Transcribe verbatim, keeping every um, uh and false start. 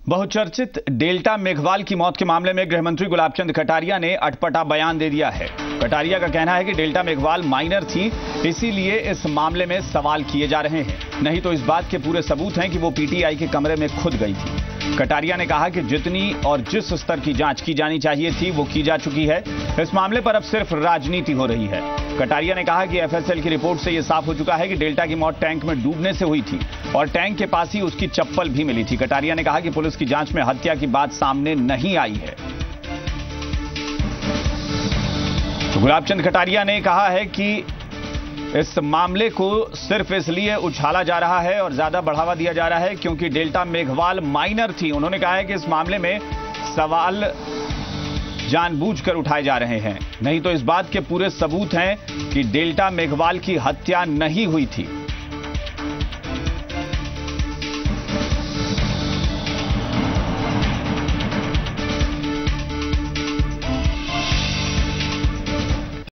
बहुचर्चित डेल्टा मेघवाल की मौत के मामले में गृहमंत्री गुलाबचंद कटारिया ने अटपटा बयान दे दिया है। कटारिया का कहना है कि डेल्टा मेघवाल माइनर थी, इसीलिए इस मामले में सवाल किए जा रहे हैं, नहीं तो इस बात के पूरे सबूत हैं कि वो पीटीआई के कमरे में खुद गई थी। कटारिया ने कहा कि जितनी और जिस स्तर की जांच की जानी चाहिए थी वो की जा चुकी है। इस मामले पर अब सिर्फ राजनीति हो रही है। कटारिया ने कहा कि एफएसएल की रिपोर्ट से यह साफ हो चुका है कि डेल्टा की मौत टैंक में डूबने से हुई थी और टैंक के पास ही उसकी चप्पल भी मिली थी। कटारिया ने कहा कि पुलिस की जांच में हत्या की बात सामने नहीं आई है। तो गुलाबचंद कटारिया ने कहा है कि इस मामले को सिर्फ इसलिए उछाला जा रहा है और ज्यादा बढ़ावा दिया जा रहा है क्योंकि डेल्टा मेघवाल माइनर थी। उन्होंने कहा है कि इस मामले में सवाल जानबूझकर उठाए जा रहे हैं, नहीं तो इस बात के पूरे सबूत हैं कि डेल्टा मेघवाल की हत्या नहीं हुई थी।